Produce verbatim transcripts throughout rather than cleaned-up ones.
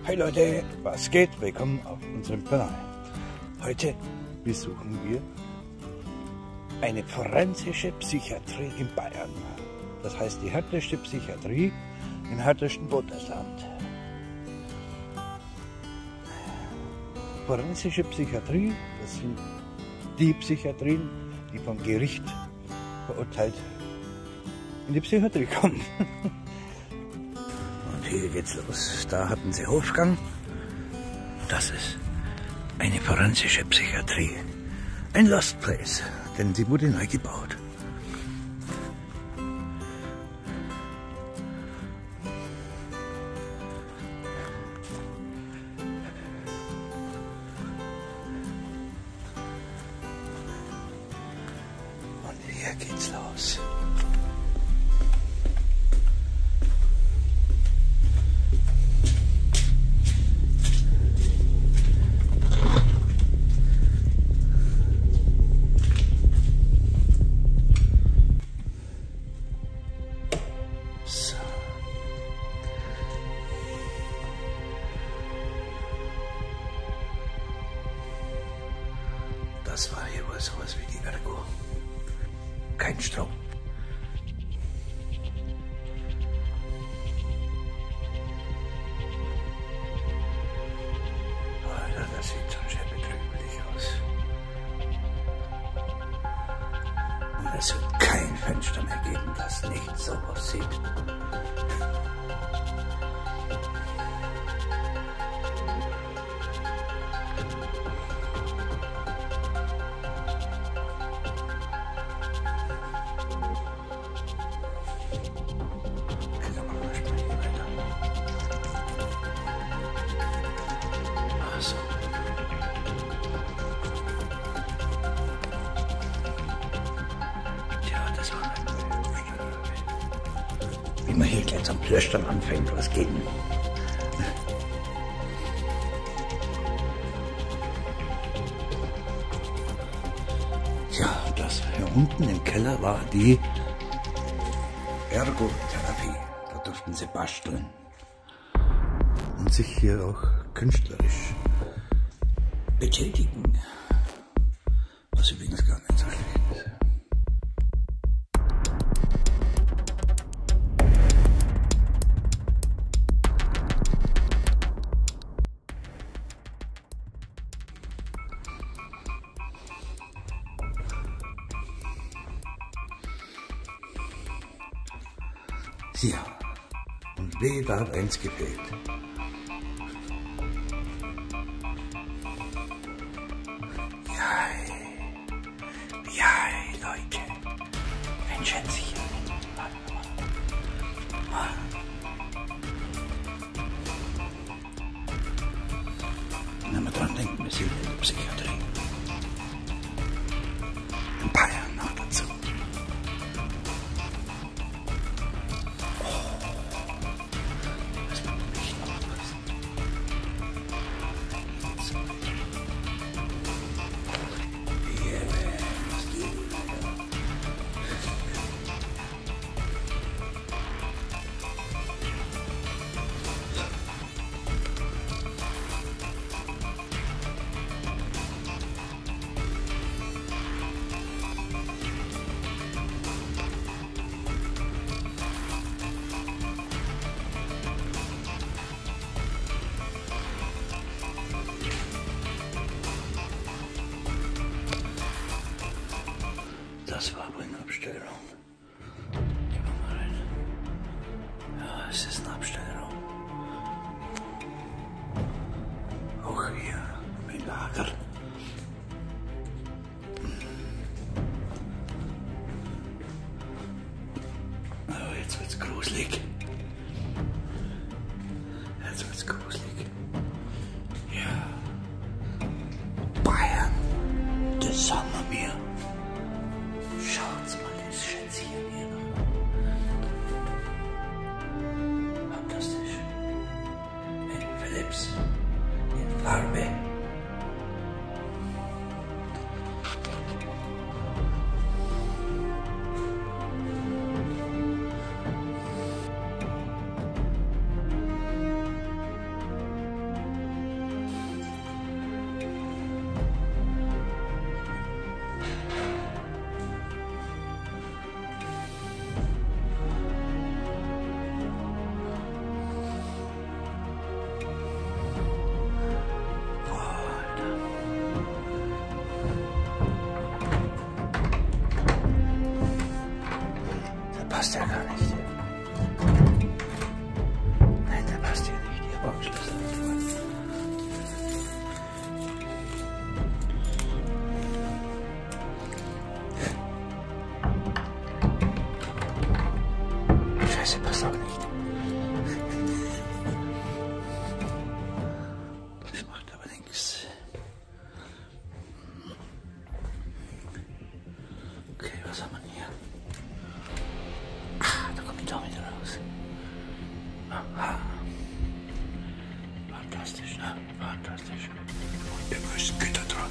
Hey Leute, was geht? Willkommen auf unserem Kanal. Heute besuchen wir eine forensische Psychiatrie in Bayern. Das heißt die härteste Psychiatrie im härtesten Bundesland. Forensische Psychiatrie, das sind die Psychiatrien, die vom Gericht verurteilt in die Psychiatrie kommen. Und hier geht's los. Da hatten sie Hofgang. Das ist eine forensische Psychiatrie. Ein Lost Place, denn sie wurde neu gebaut. Und hier geht's los. So. Das war hier wohl sowas wie die Ergo. Kein Strom. Alter, das sieht schon sehr betrüblich aus. Und es wird kein Fenster mehr geben, das nicht so aussieht. So. Tja, das war ein wie man hier gleich zum Plöstern anfängt, was geht denn? Tja, das hier unten im Keller war die Ergotherapie. Da durften sie basteln und sich hier auch künstlerisch betätigen, was übrigens gar nicht so schlecht ist. Ja, und weh, da hat eins gefehlt. Leute, wünschen sich wenn wir dran denken, wir sind in der Psychiatrie. In Bayern noch dazu. Oh, das muss man nicht aufpassen. Das war wohl eine Abstellung. Gehen wir mal rein. Ja, es ist eine Abstellung. Auch hier ein Lager. Oh, jetzt wird's gruselig. Jetzt wird's gruselig. Ja. Bayern, das haben wir mir. Schaut's mal, das Schätzchen hier noch. Fantastisch. Ein Philips in Farbe. fantastisch, ne? Fantastisch. Immer ist Gitter dran.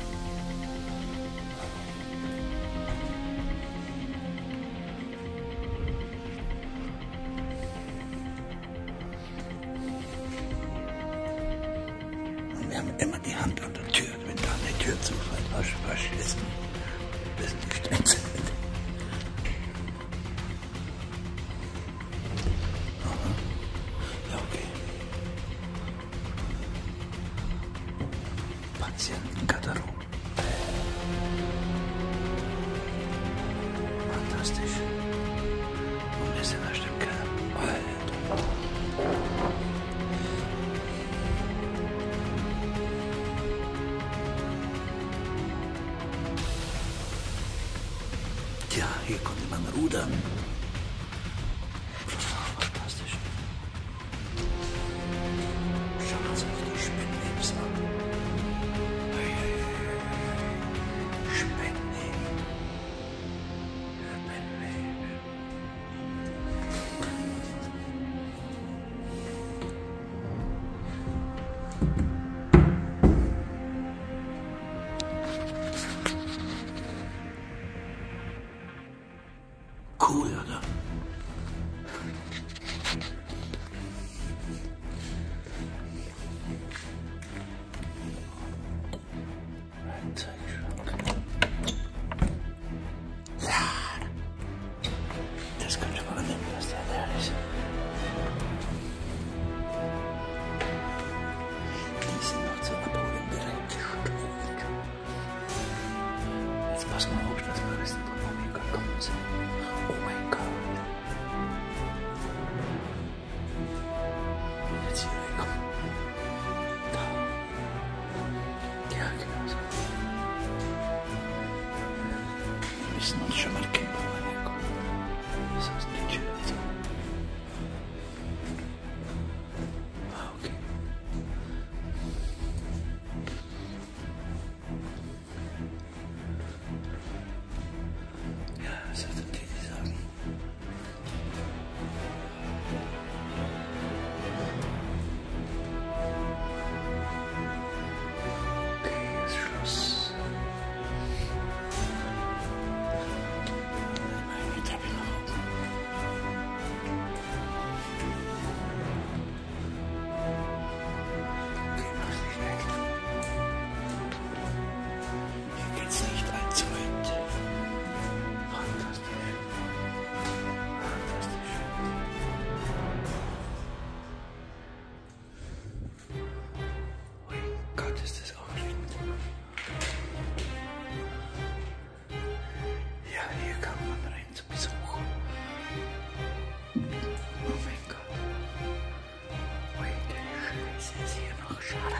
Und wir haben immer die Hand an der Tür, wenn da eine Tür zufällt. Was, was ist denn? Das ist nicht streng. Patientengarderobe. Fantastisch. Und wir sind erst im Keller. Alter. Tja, hier konnte man rudern. Fantastisch. Schauen Sie sich die Spinnwebs an. Cool, oder? Ja, das könnte man annehmen, dass der leer ist. Die sind noch zur Abholung bereit. Jetzt pass mal auf, dass wir wissen, wo wir gekommen sind. Oh mein Gott. Jetzt hier wegkommen. Da. Ja, genau so. Wir müssen uns schon mal kennen, wo wir herkommen. Das heißt, die Tür zu. Ah, okay. Ja, was hat der Titi sagen? Okay, ist Schluss. Die Treppe nach oben. Okay, mach dich weg. Hier geht's nicht allzu weit. Fantastisch. Fantastisch. Oh Gott, ist das aufregend. Ja, hier kann man rein zu Besuch. Oh mein Gott. Ui, der Scheiße ist hier noch schade.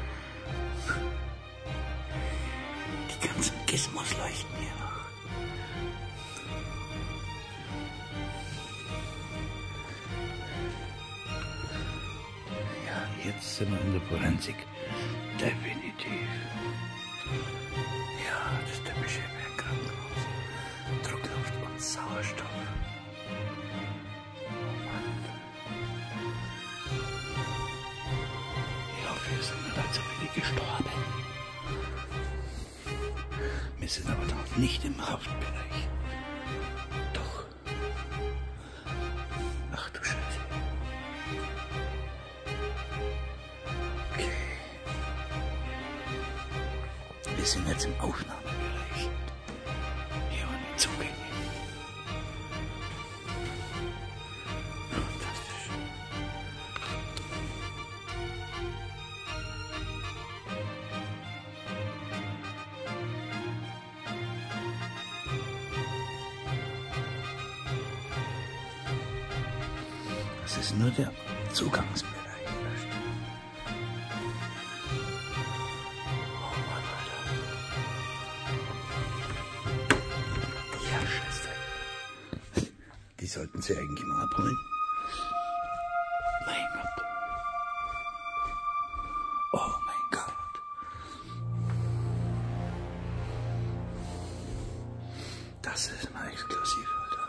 Die ganzen Gizmos leuchten hier noch. Ja, jetzt sind wir in der Forensik. Definitiv. Ja, das typische Krankenhaus. Druckluft und Sauerstoff. Oh Mann. Ich hoffe, wir sind nicht allzu viele gestorben. Wir sind aber noch nicht im Haftbereich. Doch. Ach du Scheiße. Okay. Wir sind jetzt im Aufnahmebereich. Hier waren die Zugänge. Fantastisch. Das ist nur der Zugangsbereich. Oh Mann, Alter. Ja, Scheiße. Die sollten sie eigentlich mal abholen. Mein Gott. Oh mein Gott. Das ist mal exklusiv, Alter.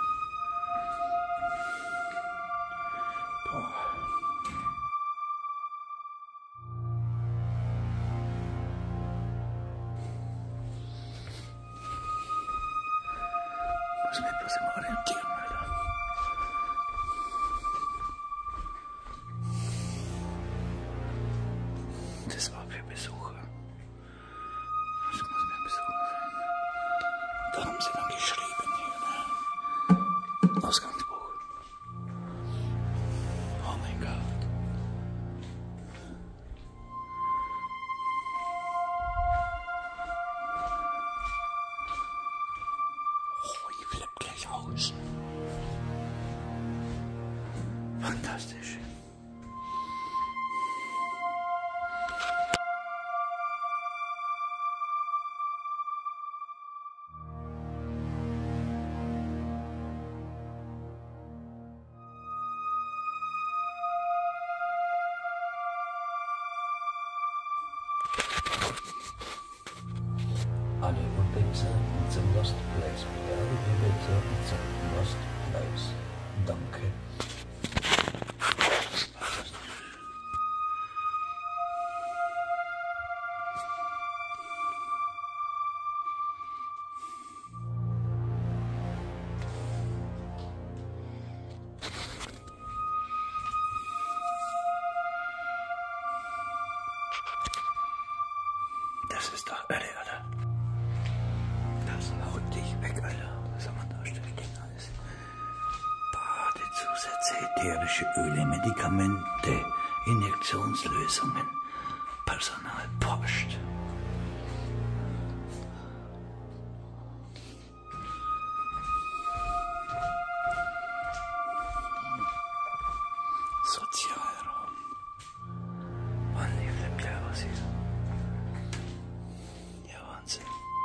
Boah. muss mich bloß immer orientieren, Alter. Das war für Besucher. Das muss mir ein Besucher sein. Da haben sie dann geschrieben hier, ne? Ausgangsbuch. Oh mein Gott. Oh, ich flippe gleich aus. Fantastisch. Alle Webseiten zum Lost Place. Alle Webseiten zum Lost Place. Danke. Das ist doch irre, oder? Das haut dich weg, Alter. Was soll man da stellen alles? Badezusätze, ätherische Öle, Medikamente, Injektionslösungen, Personalpost. Sozialraum. Mann, die flippt gleich aus hier. Ja, Wahnsinn.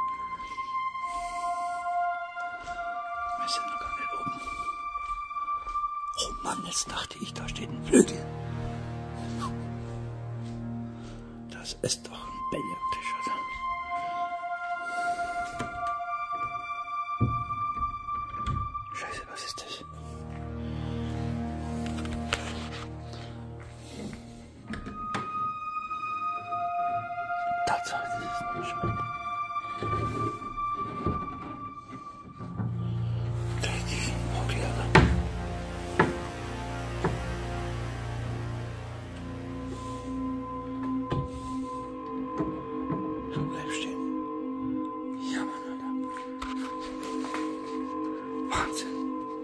Wir sind noch gar nicht oben. Oh Mann, jetzt dachte ich, da steht ein Flügel. Das ist doch ein Billardtisch, oder? Scheiße, was ist das? Tatsache, das ist ein Schmidt. Richtig Mogli, oder? So, bleib stehen. Ja, Mann, Alter. Wahnsinn.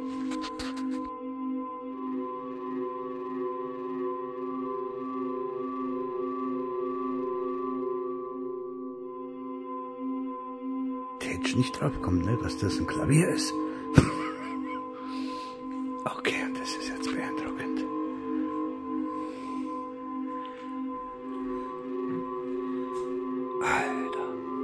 Hätte nicht drauf kommen, ne, dass das ein Klavier ist. Okay, das ist jetzt beeindruckend. Alter.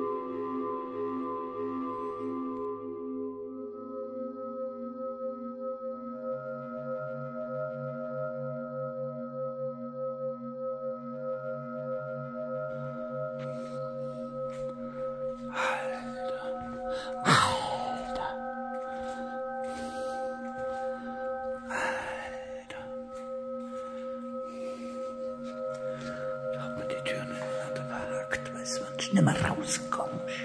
Nicht mehr rauskommst.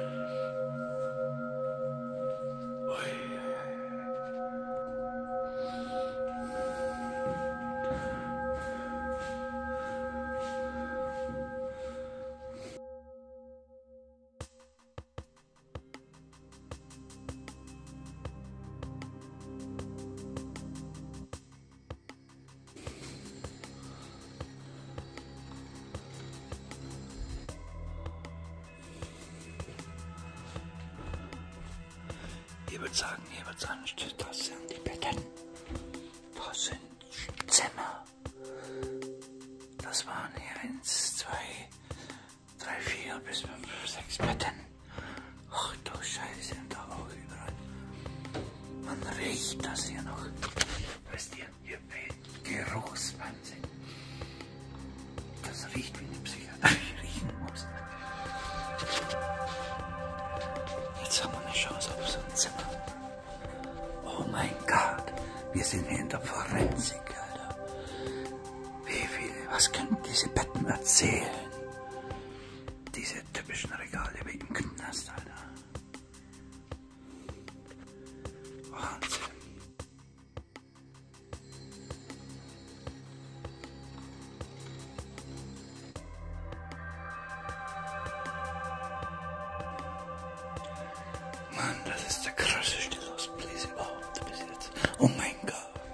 Ich würde sagen, ich würde sagen, das sind die Betten. Das sind Zimmer. Das waren hier eins, zwei, drei, vier bis fünf, sechs Betten. Ach du Scheiße, und da auch überall. Man riecht das hier noch. Wisst ihr, hier weht Geruchswahnsinn. Das riecht wie eine Psychiatrie riechen muss. Jetzt haben wir eine Chance auf so ein Zimmer. Oh mein Gott, wir sind hier in der Forensik, Alter. Wie viel, was können diese Betten erzählen? Diese typischen Regale wie im Knast, Alter. Wahnsinn. Mann, das ist der krasseste Lost Place überhaupt bis jetzt. Oh mein Gott.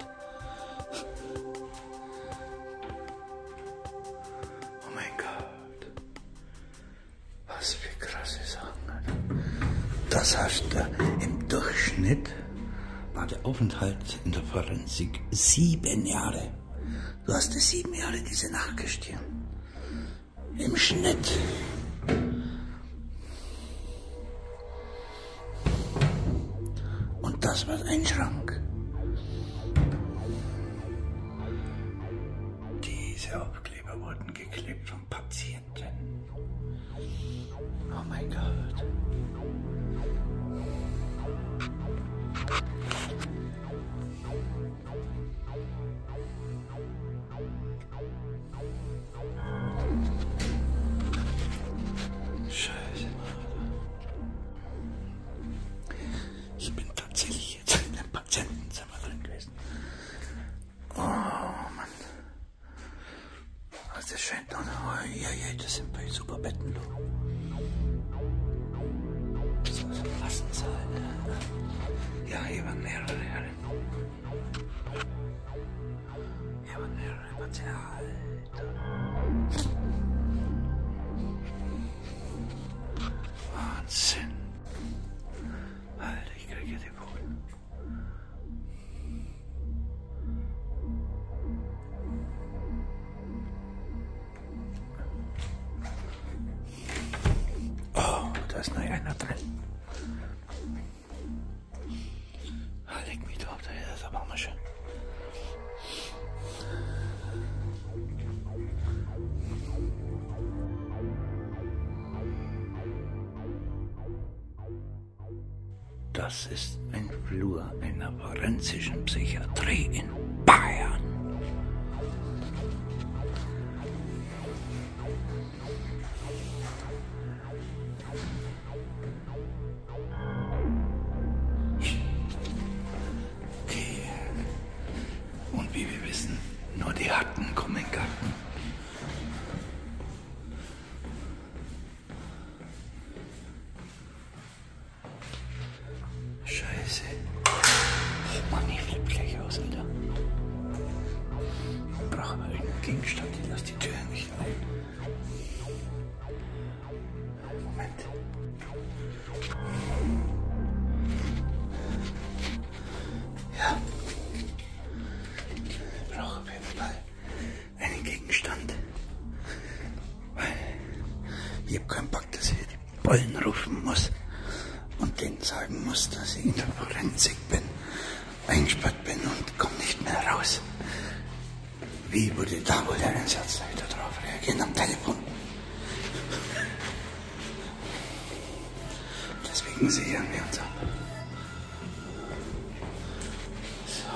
Oh mein Gott. Was für krasse Sachen. Das hast du im Durchschnitt, war der Aufenthalt in der Forensik sieben Jahre. Du hast dir sieben Jahre diese Nachgestirn. Im Schnitt. Und das war ein Schrank. Diese Aufkleber wurden geklebt von Patienten. Oh mein Gott. Scheiße. Ich bin tatsächlich jetzt in einem Patientenzimmer drin gewesen. Oh Mann. Also das scheint noch. Oh, ja, ja, das sind bei super Betten. Das ist ein Massensaal. Ja, hier waren mehrere Herren. Hier waren mehrere Patienten. Wahnsinn. Alter, ich kriege die Polen. Oh, da ist noch einer drin. Ah, leg mich drauf, das ist aber mal schön. Das ist ein Flur einer forensischen Psychiatrie in Bayern. Okay. Und wie wir wissen, nur die Harten kommen in den Garten. Scheiße. Oh Mann, ich flippe gleich aus, Alter. Ich brauche aber irgendeinen Gegenstand, ich lasse die Tür nicht rein. Moment. Ja. Ich brauche auf jeden Fall einen Gegenstand. Weil ich habe keinen Bock, dass ich die Bullen rufen muss. Und denen sagen muss, dass ich in der Forensik bin, eingesperrt bin und komme nicht mehr raus. Wie würde da wohl der Einsatzleiter darauf reagieren am Telefon? Deswegen sichern wir uns ab. So.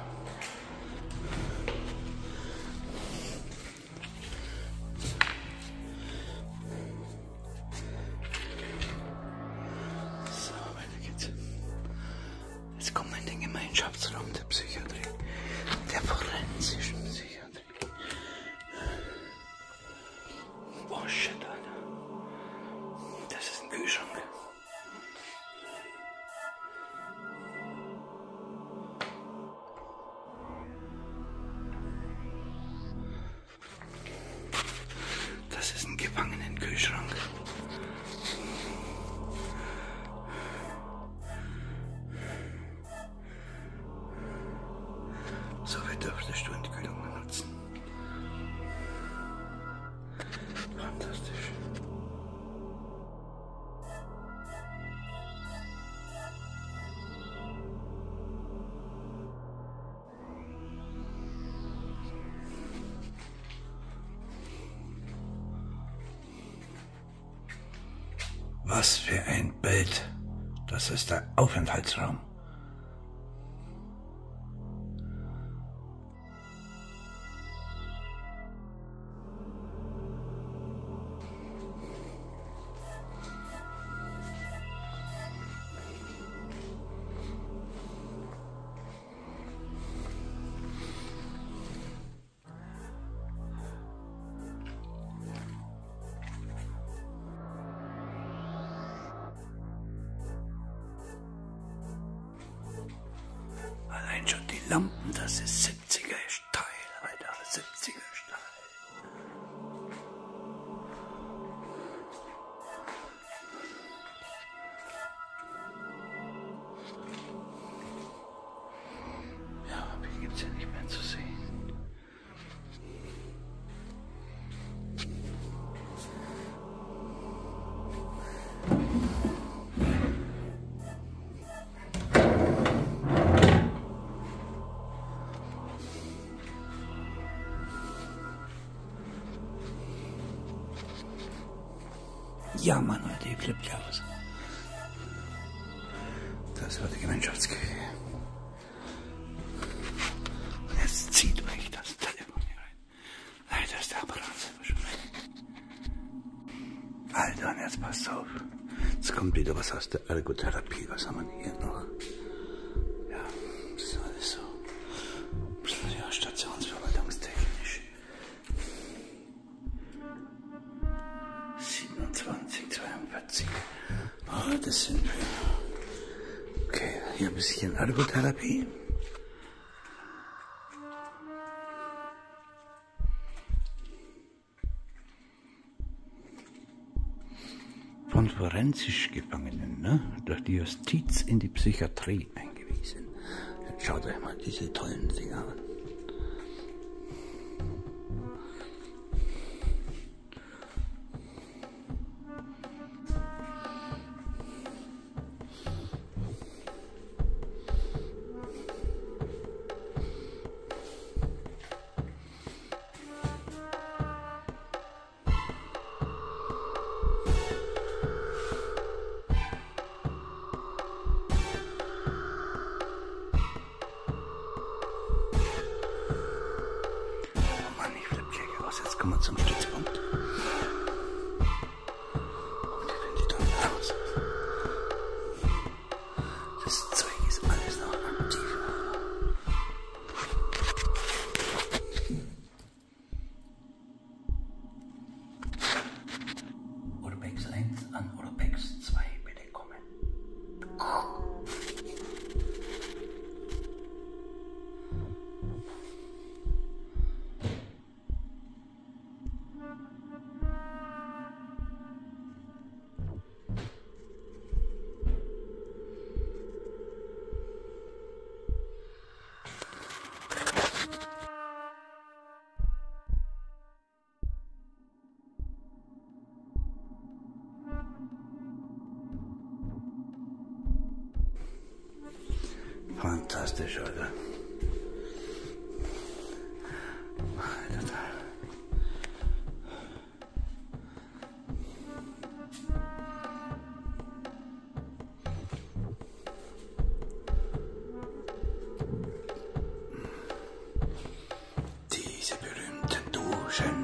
So, weiter geht's. Jetzt kommen wir in den Gemeinschaftsraum der Psychiatrie, der forensischen Psychiatrie. Oh shit, Alter. Das ist ein Kühlschrank. Das ist ein Gefangenenkühlschrank. So viel dürftest du in die Kühlung benutzen. Fantastisch. Was für ein Bild. Das ist der Aufenthaltsraum. Lampen, das ist siebziger-Style, Alter, siebziger-Style. Ja, aber hier gibt's ja nicht mehr zu sehen. Ja, Mann, Leute, die flippt ja aus. Das war die Gemeinschaftskirche. Und jetzt zieht euch das Telefon hier rein. Leider ist der Apparat selber schon weg. Alter, und jetzt passt auf. Jetzt kommt wieder was aus der Ergotherapie. Was haben wir hier noch? Ja, das ist alles so. Ein bisschen, ja, stationsverwaltungstechnisch. siebenundzwanzig, zweiundvierzig. Oh, das sind wir. Okay, hier ein bisschen Ergotherapie. Von forensisch Gefangenen, ne? Durch die Justiz in die Psychiatrie eingewiesen. Jetzt schaut euch mal diese tollen Dinger an. Jetzt kommen wir zum Stützpunkt. Und die finden die dann raus. Das Zeug ist alles noch aktiv. Urbex eins an Urbex zwei bitte kommen. Fantastisch, Alter. Alter. Diese berühmten Duschen.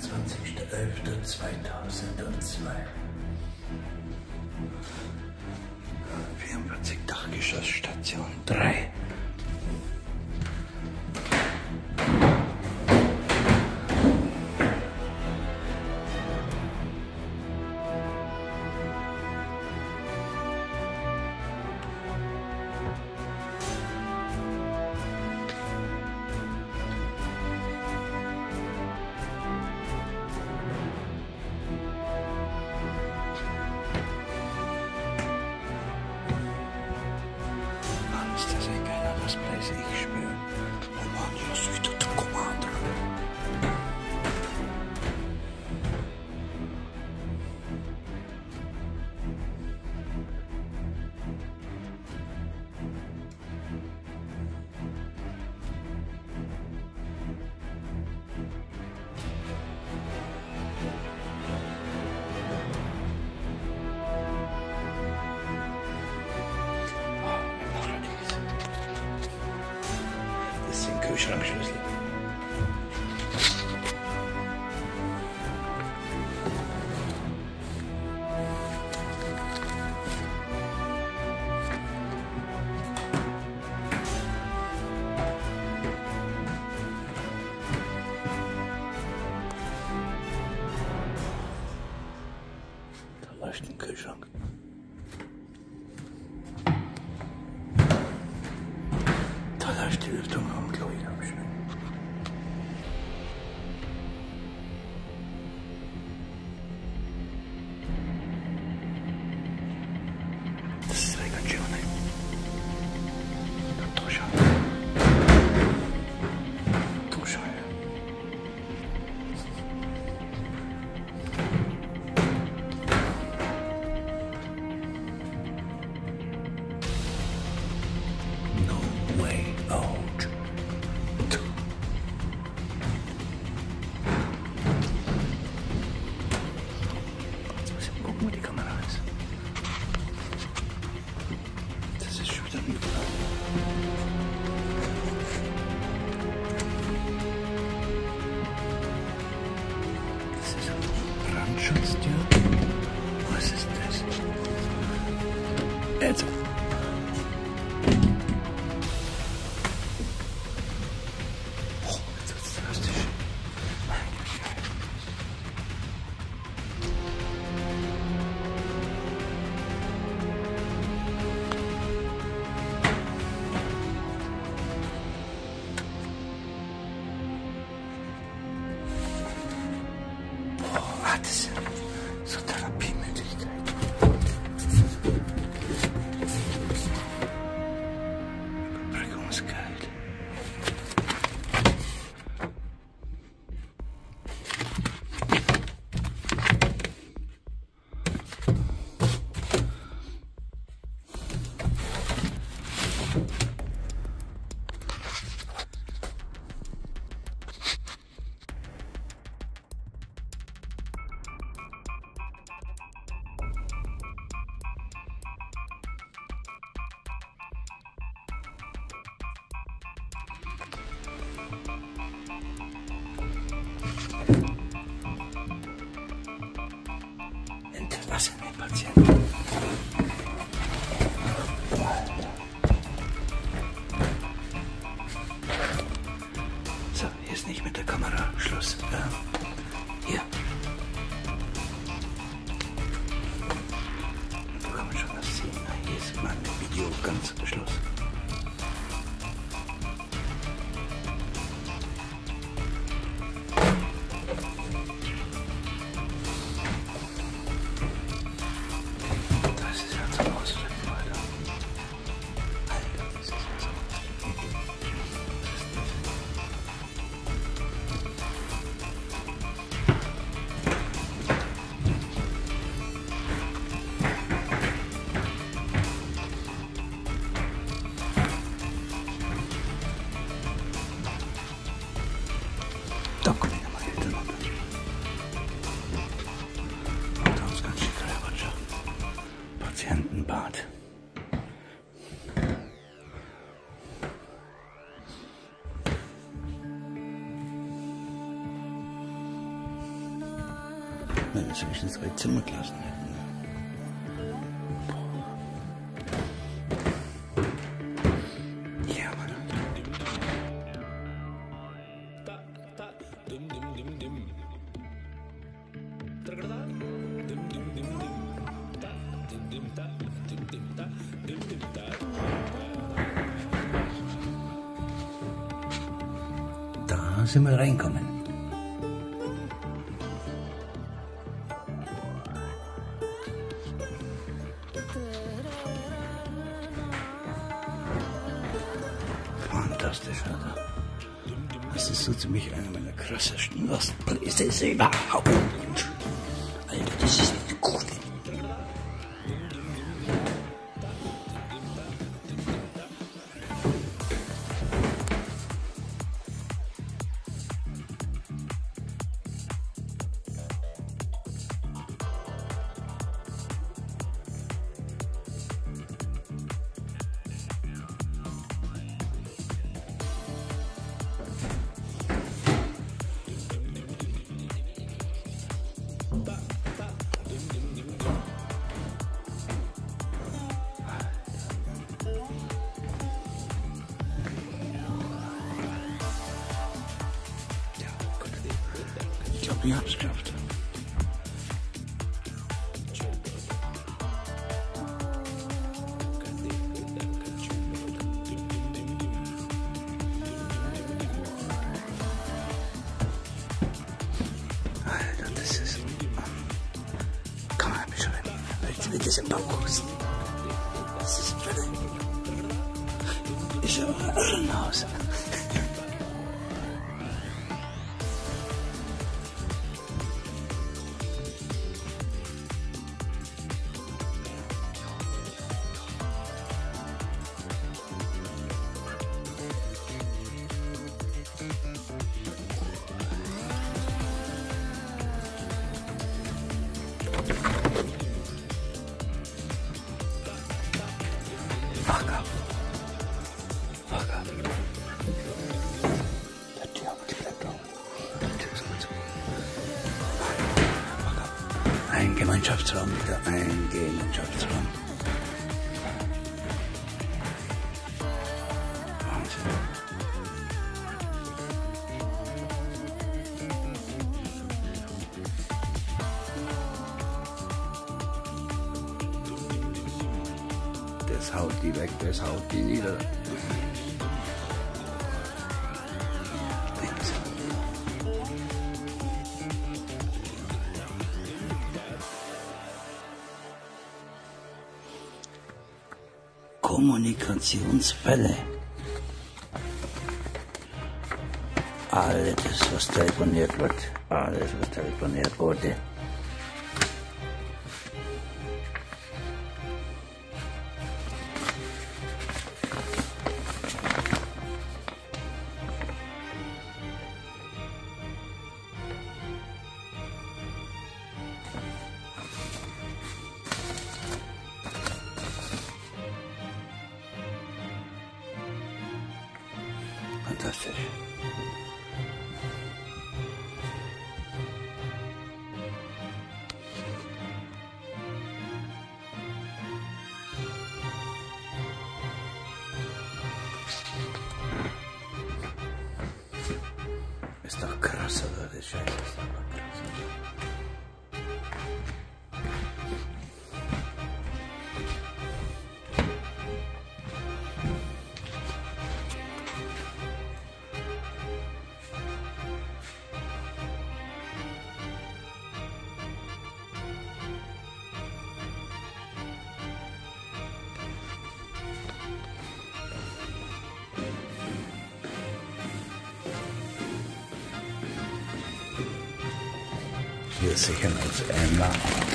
vierundzwanzigster elfter zweitausendzwei. vierundvierzig Dachgeschoss, Station drei. Place ich schwöre. Oh Mann, hier ist wieder der Commander. Kühlschrankschlüssel. Da läuft ein Kühlschrank. Da läuft die Lüftung am Klo wieder am Schwimmen. Das ist Regazione. Duscha. Duscha. No way out. Guck mal, die Kamera ist. Das ist schon wieder überall. Das ist ein Brandschutztür. Was ist das? Jetzt. Oh, das ist drastisch. Ah, das ist so Therapiemöglichkeit. Überbrückungsgeil. Entlassene Patienten. So, hier ist nicht mit der Kamera Schluss. Äh, hier. Da kann man schon das sehen. Hier ist mein Video ganz Schluss. Wenn es wenigstens drei Zimmerklassen hätten. Ja, Mann. Da sind wir reinkommen. Fantastisch, Alter. Das ist so ziemlich eine meiner krassesten Lost Places überhaupt. Alter, das ist eine coole. Ich glaube, ich hab's geschafft. Alter, das ist... Kann man beschreiben. Jetzt wird es im Bauhaus. Das ist völlig... Ist aber ein Irrenhaus. Fuck up. Fuck up. Der Tür, die bleibt auf. Die Tür ist gut. Fuck up. Ein Gemeinschaftsraum wieder. Ein Gemeinschaftsraum. Wahnsinn. Das haut die weg, das haut die nieder. Kommunikationsfälle. Alles, was telefoniert wird. Alles, was telefoniert wurde. Fantastisch. Ist doch krass, oder? Das Scheiße ist aber krass. Wir sichern uns einmal.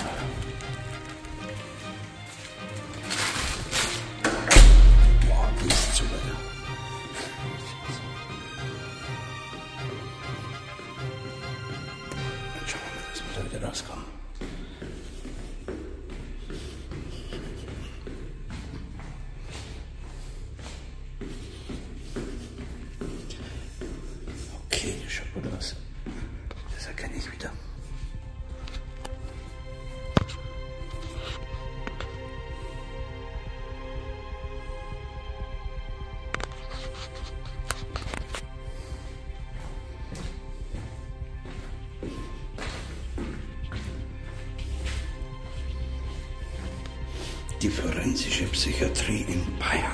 Boah, die ist zu weit. Dann schauen wir mal, dass wir da wieder rauskommen. Okay, das schaut gut aus. Das erkenne ich wieder. Die forensische Psychiatrie in Bayern.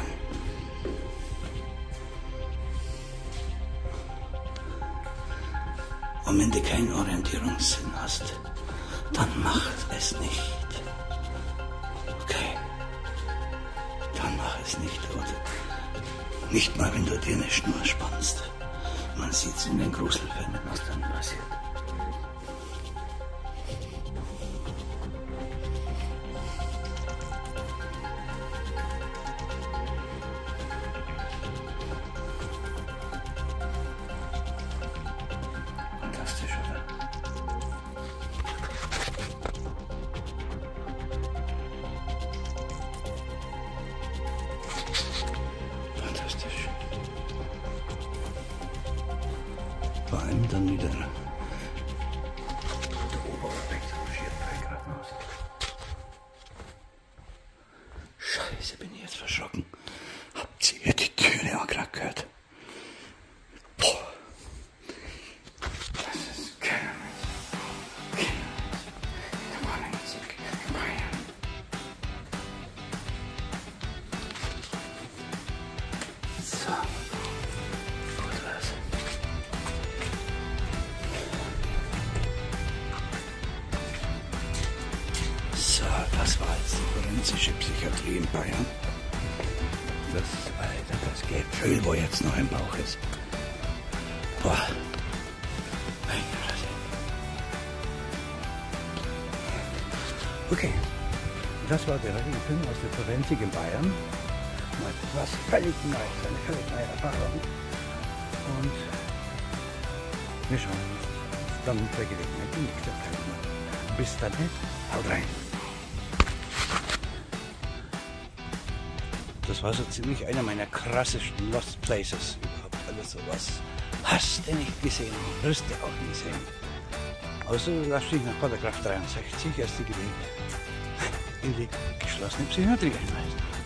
Und wenn du keinen Orientierungssinn hast, dann mach es nicht. Okay? Dann mach es nicht, oder? Nicht mal, wenn du dir eine Schnur spannst. Man sieht's in den Gruselfilmen, was dann passiert. Fantastisch, oder? Fantastisch. Vor allem dann wieder der Oberobjekt marschiert bei Krankenhaus. Scheiße, bin ich jetzt verschrocken. Habt ihr die Türe auch gerade gehört? Boah. Das ist keiner Mensch. Normale Musik in Bayern. So. Gut was. So, das war jetzt die forensische Psychiatrie in Bayern. Das, Alter, das Gefühl, wo jetzt noch im Bauch ist. Boah. Meine Fresse. Okay, das war der heutige Film aus der Forensik in Bayern. Mal was völlig Neues, eine völlig neue Erfahrung. Und wir schauen uns dann bei Gelegenheit die nächste Zeit mal. Bis dann, haut rein. Das war so ziemlich einer meiner krassesten Lost Places überhaupt. Alles sowas hast du nicht gesehen, wirst du auch nie sehen. Außer du lässt dich nach Paragraph dreiundsechzig erst die Gelegenheit in die geschlossene Psychiatrie einweisen.